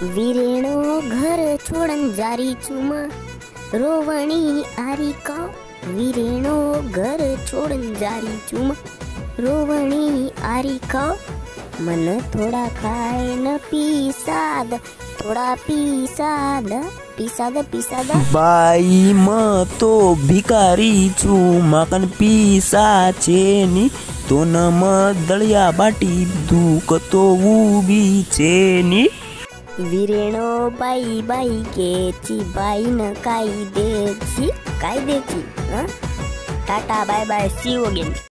वीरेणो घर छोड़न जारी चुमा रोवणी आरी का। वीरेणो घर छोड़न जारी चुमा रोवणी आरी का। मन थोड़ा खाए न पीसाद, थोड़ा पीसाद पीसाद पीसाद। बाई म तो भिकारी छू मकन पीसा छेनी तो न म दलिया बाटी धूक तो ऊबी छेनी। वीरेणो बाई बाई के ची बाई न काय देची काय देची। टाटा bye bye see you again.